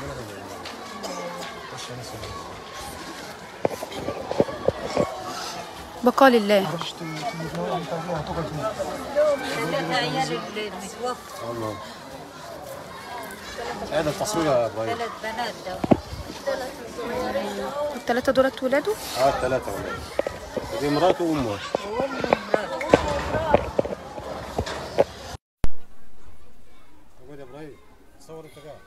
بقاء لله. والله هذا التصوير يا ابراهيم. 3 بنات ده. الثلاثة دولت ولاده؟ الثلاثة ولاده. دي مراته وامه. وامه ومراته. طيب يا ابراهيم صور انت قاعد.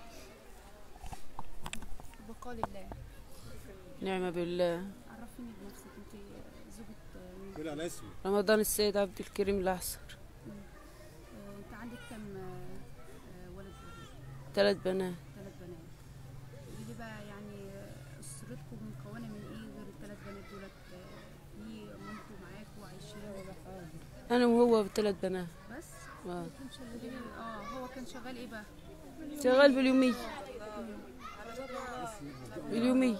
بقاء لله. نعمة بالله. عرفيني بنفسك، انت زوجة مين؟ قولي على اسمي. رمضان السيد عبد الكريم الأحصر. انت عندك كم ولد وبنت؟ 3 بنات. 3 بنات. قولي لي بقى يعني اسرتكم مكونة من ايه غير ال3 بنات دولت؟ في مامته معاكوا وعايشين؟ أنا وهو ب3 بنات بس؟ آه. هو كان شغال ايه بقى؟ شغال باليومية. باليومية.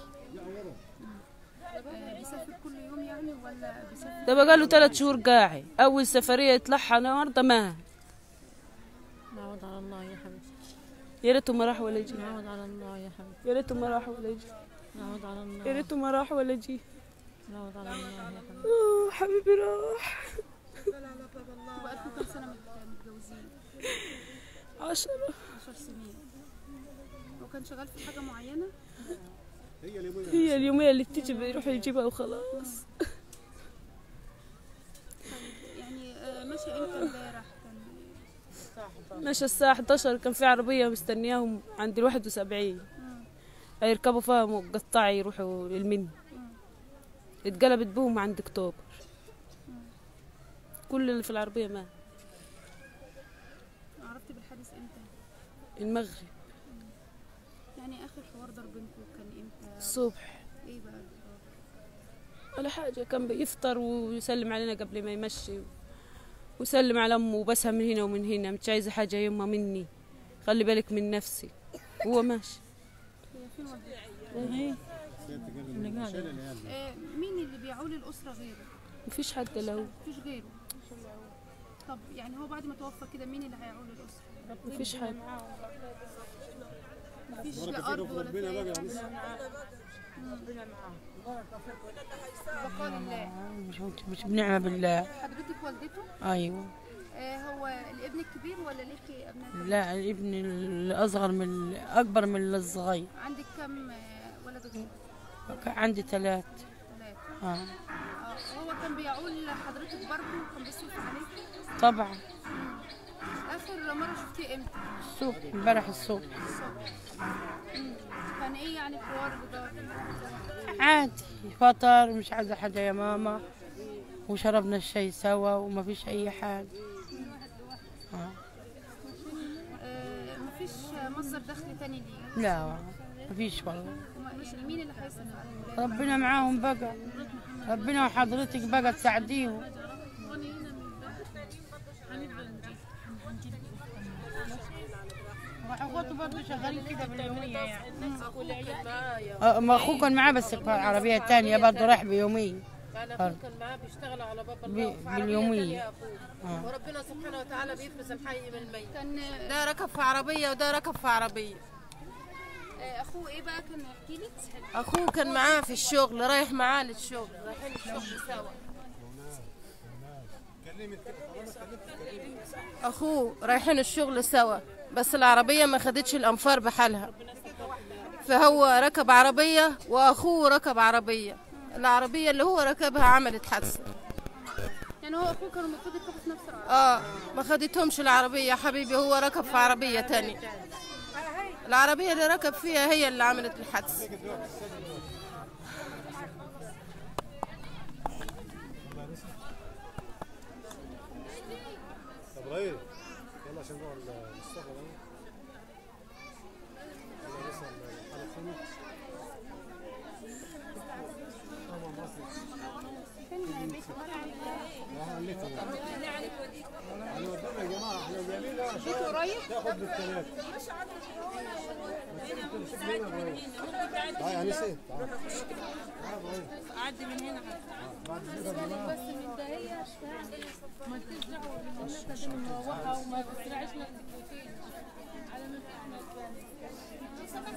بيسافر كل يوم يعني ولا بيسافر؟ ده بقاله 3 شهور قاعد. أول سفرية يطلعها النهارده مات. نعوض على الله يا حبيبتي. يا ريته ما راح ولا جه. نعوض على الله يا حبيبتي. يا ريته ما راح ولا جه. نعوض على الله. يا ريته ما راح ولا جه. نعوض على الله يا حبيبتي. حبيبي راح. وبقالكم كام سنة متجوزين؟ 10 سنين. وكان شغال في حاجة معينة؟ هي اليومية اللي بتيجي بيروح يجيبها وخلاص. يعني ماشي امتى امبارح؟ ماشي الساعة 11 كان في عربية مستنياهم عند 71 هيركبوا فيها مقطعة يروحوا للمني. اتقلبت بهم عند اكتوبر. كل اللي في العربية مات. عرفتي بالحادث امتى؟ المغرب. يعني اخر حوار ضربنكم كان امتى؟ الصبح. ايه بقى؟ ولا حاجة، كان بيفطر ويسلم علينا قبل ما يمشي ويسلم على امه وبسها من هنا ومن هنا، مش عايزة حاجة يما مني، خلي بالك من نفسي. هو ماشي. هي فين والدتك؟ اهي. مين اللي بيعول الأسرة غيره؟ مفيش حد له. مفيش غيره. طب يعني هو بعد ما توفى كده مين اللي هيعول الأسرة؟ مفيش حد. مفيش لا أرض ولا في أي حاجة. بقاء لله. مش بنعمة بالله. حضرتك والدته؟ ايوه. هو الابن الكبير ولا ليكي أبناء؟ لا الابن الأصغر من أكبر من الصغير. عندك كم ولد وبنت؟ عندي 3. 3. هو كان بيعول حضرتك برضه وكان بيصرف عليك؟ طبعا. آخر مرة شفتيه امتى؟ الصبح، امبارح الصبح. كان ايه يعني الحوار ده؟ عادي، فطر مش عايزة حاجة يا ماما، وشربنا الشاي سوا وما فيش أي حاجة. مفيش مصدر دخل تاني ليه؟ لا ما فيش والله. يعني مين اللي هيصرف عليهم؟ ربنا معاهم بقى، ربنا وحضرتك بقى تساعديهم. واخواته برضه شغالين كده باليومية يعني. ما اخوه كان معاه بس عربية تانية برضه راح بيومية. كان اخوه كان معاه بيشتغل على باب الله باليومية. وربنا سبحانه وتعالى بيفرز الحي من الميت. ده ركب في عربية وده ركب في عربية. اخوه ايه بقى كان يحكي لي؟ اخوه كان معاه في الشغل، رايح معاه للشغل، رايحين الشغل سوا. اخوه رايحين الشغل سوا بس العربية ما خدتش الانفار بحالها، فهو ركب عربية واخوه ركب عربية. العربية اللي هو ركبها عملت حادثة. يعني هو اخوه كان المفروض يركبوا في نفس العربية؟ ما خدتهمش العربية يا حبيبي، هو ركب في عربية تانية. العربية اللي ركب فيها هي اللي عملت الحادثة. ابراهيم يلا عشان نروح المستقبل. جيتوا قريب؟ تاخد بالثلاث. تعالى يا نسيت. عدي من هنا. بس من ده هي ما تزرعوا الناس اللي مروحه وما تزرعش نفسك على ما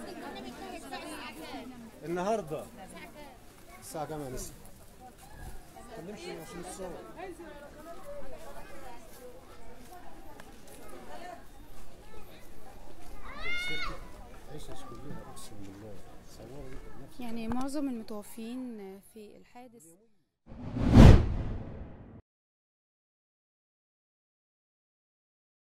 النهارده الساعة كام يا نسا؟ ما تكلمش عشان الصور. عيشة كلها اقسم بالله صوروا. يعني معظم المتوفين في الحادث